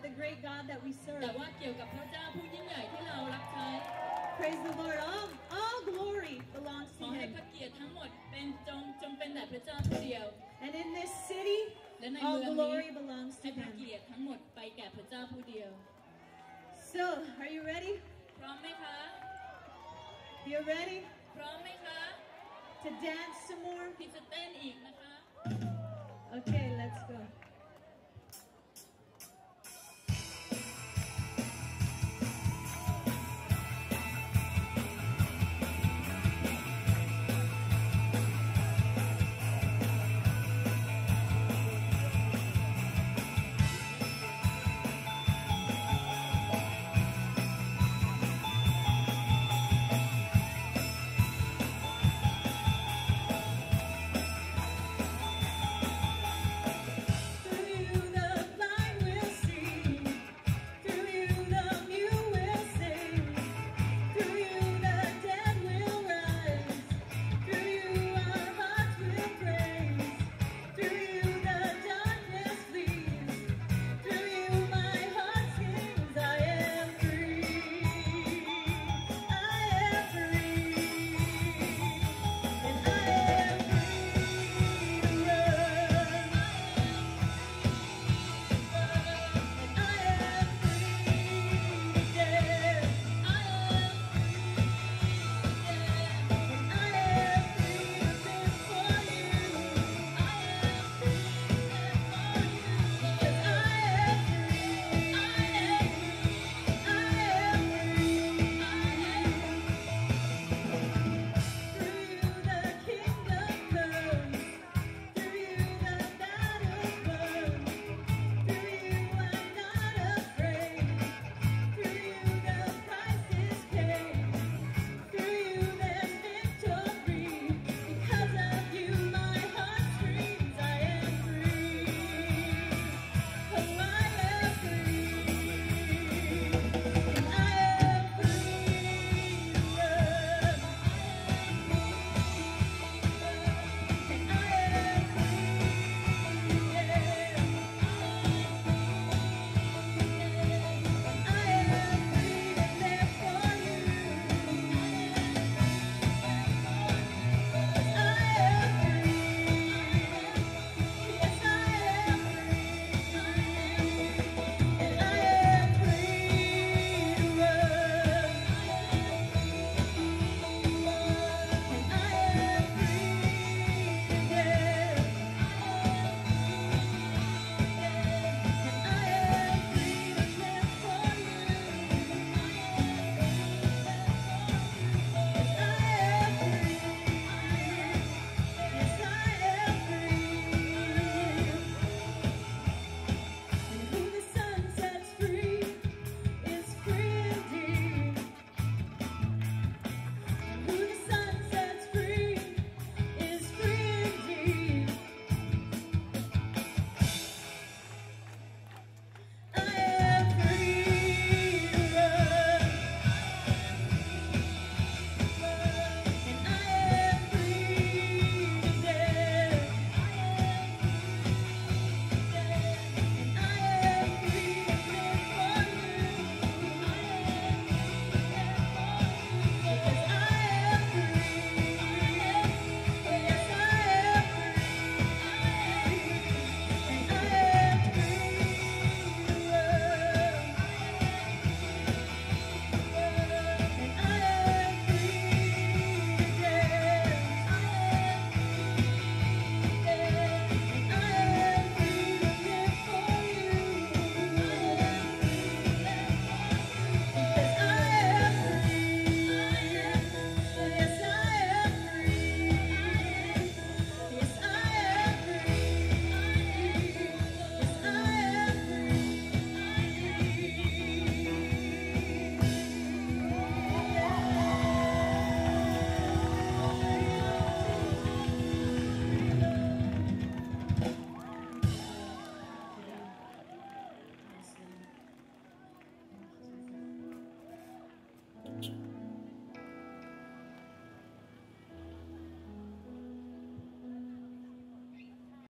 the great God that we แต่ serve. ว่าเกี่ยวกับพระเจ้าผู้ยิ่งใหญ่ที่เรารับใช้ Praise the Lord. All glory belongs ข to อให้ Him. พระเกียรติทั้งหมดเป็นจงเป็นแต่พระเจ้าผู้เดียว And in this city, และใน all เมืองนี้ glory belongs ให้ to พระ Him. เกียรติทั้งหมดไปแก่พระเจ้าผู้เดียว So, are you ready? พร้อมไหมคะ You're ready พร้อมไหมคะ to dance some more? ที่จะเต้นอีกนะคะ Okay, let's go.